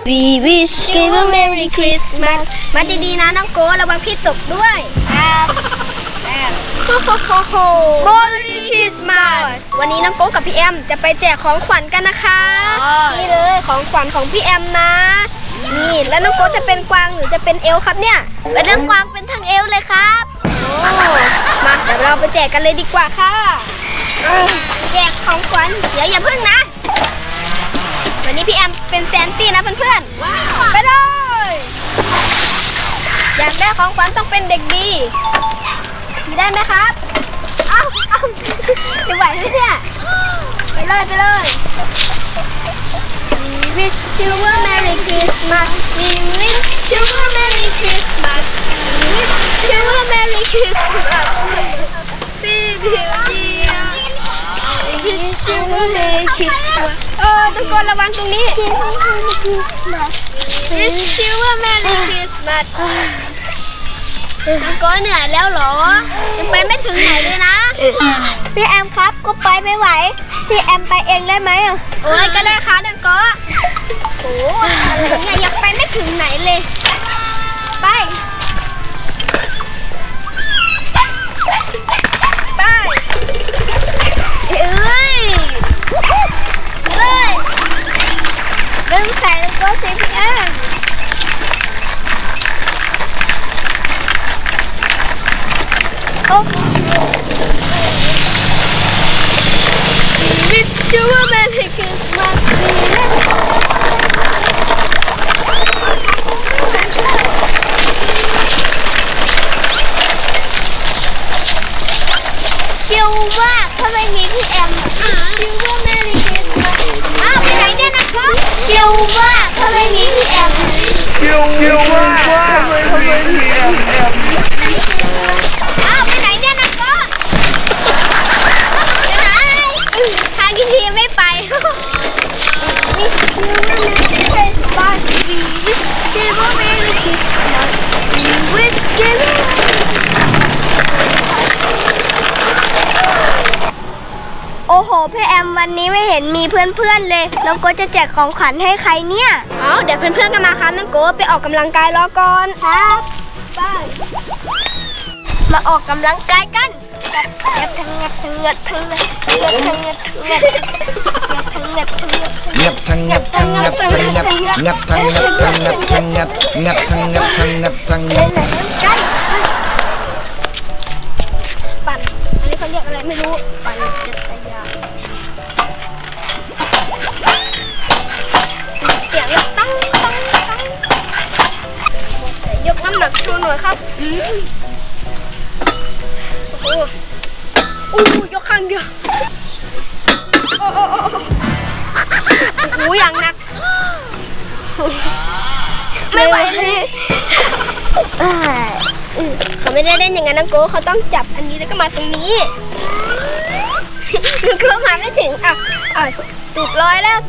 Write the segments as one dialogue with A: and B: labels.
A: We wish you a Merry Christmas มาดีๆนะน้องโก้ระวังพี่ตกด้วยครับMerry Christmas วันนี้น้องโก้กับพี่แอมจะไปแจกของขวัญกันนะคะนี่เลยของขวัญของพี่แอมนะนี่แล้วน้องโก้จะเป็นกวางหรือจะเป็นเอลครับเนี่ยเป็นทั้งกวางเป็นทั้งเอลเลยครับมาเดี๋ยวเราไปแจกกันเลยดีกว่าค่ะแจกของขวัญเดี๋ยวอย่าพึ่งนะวันนี้พี่แอมเป็นแซนตี้นะเพื่อนๆไปเลยอยากได้ของขวัญต้องเป็นเด็กดีได้ไหมครับเอาจะไหวไหมเนี่ยไปเลย We wish you a Merry Christmas We wish you a Merry Christmas We wish you a Merry Christmasทุกคนระวังตรงนี้ Wish you a Merry Christmas น้องก้อยเหนื่อยแล้วเหรอยังไปไม่ถึงไหนเลยนะพี่แอมครับก็ไปไม่ไหวพี่แอมไปเองได้ไหมโอ้ยก็ได้ค่ะน้องก้อยโอ้อะไรเนี่ยยังไปไม่ถึงไหนเลยไปเริ่มใส่แล้วก็ใส่พี่แอมWish you a Merry Christmas ชิวว่าถ้าไม่มีพี่แอมชิวว่า Merry Christmas อ้าวไปไหนเนี่ยนะครับชิวว่าถ้าไม่มีพี่แอมชิวว่าถ้าไม่มีพี่แอมอ้าวไปไหนเนี่ยนะครับไปไหนทางที่ไม่ไปโอ้โหพี่แอมวันนี้ไม่เห็นมีเพื่อนๆเลยน้องโก้จะแจกของขวัญให้ใครเนี่ยเดี๋ยวเพื่อนๆกันมาครับน้องโก้ไปออกกำลังกายรอก่อนครับไปมาออกกำลังกายกันปั่นอันนี้เขาเรียกอะไรไม่รู้ปั่นจักรยานเสียงตั้งยกน้ำหนักโชว์หน่อยครับโอ้ยกข้างเดียวโอ้อย่างหนักไม่ไหวเลยเขาไม่ได้เล่นอย่างนั้นนะโก้เขาต้องจับอันนี้แล้วก็มาตรงนี้ก็มาไม่ถึงตูดลอยแล้ว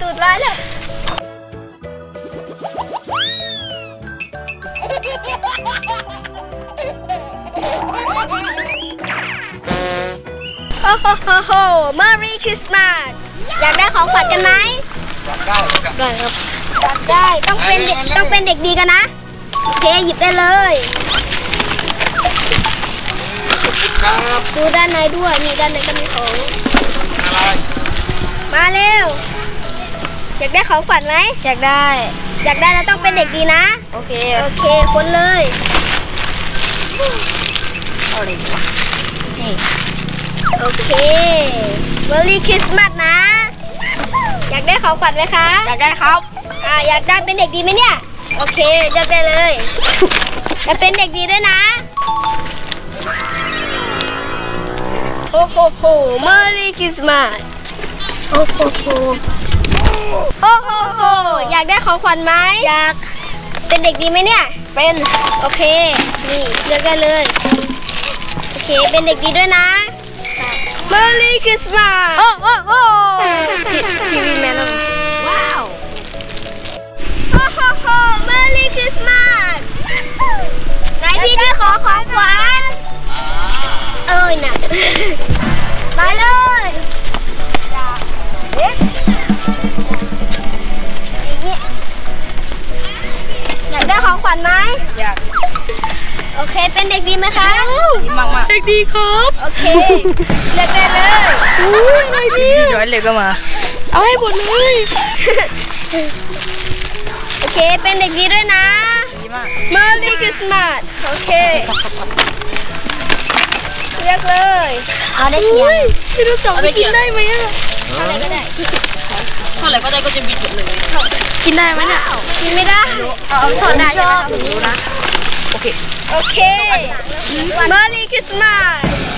A: โอ้ Merry Christmas อยากได้ของขวัญกันไหมอยากได้ครับอยากได้ต้องเป็นเด็กดีกันนะโอเคหยิบได้เลยดูด้านในด้วยนี่ด้านในก็มีของมาเร็วอยากได้ของขวัญไหมอยากได้แล้วต้องเป็นเด็กดีนะโอเคคนเลยเอาเลยดีกว่าโอเค Merry Christmas นะอยากได้ของขวัญไหมคะอยากได้ครับอยากได้เป็นเด็กดีไหมเนี่ยโอเคเลือกได้เลยจะเป็นเด็กดีด้วยนะโอ้โห Merry Christmas โอ้โหอยากได้ของขวัญไหมอยากเป็นเด็กดีไหมเนี่ยเป็นโอเคนี่เลือกได้เลยโอเคเป็นเด็กดีด้วยนะ Merry Christmas ทีวีแมนว้าวMerry Christmas ไหนพี่ที่ขอของขวัญน่ะไปเลยอย่างนี้เป็นเด็กดีไหมคะ
B: มากเด็กดีครับ
A: โอเคเลือกได้เลย
B: ไม่ดีเดี๋ยวเล็กก็มาเอาให้หมดเลย
A: โอเคเป็นเด็กดีด้วยนะ
B: ดีมาก
A: Merry Christmas โอเคเลือกเลยเอาได้เทียน
B: พี่รู้จักกินได้ไหมอ่ะ
A: เท่าไหร่ก็ได้
B: เท่าไหร่ก็ได้ก็จะบิดหมดเลยกินได้ไหมเนี่ย
A: กินไม่ได้
B: เอาถอดได้ใช่ไหมรู้นะโอเค
A: Merry Christmas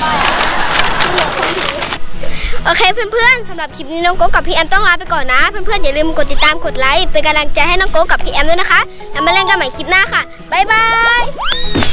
A: โอเคเพื่อนๆสำหรับคลิปนี้น้องโก้กับพี่แอมต้องลาไปก่อนนะเพื่อนๆอย่าลืมกดติดตามกดไลค์เป็นกำลังใจให้น้องโก้กับพี่แอมด้วยนะคะแล้วมาเล่นกันใหม่คลิปหน้าค่ะบ๊ายบาย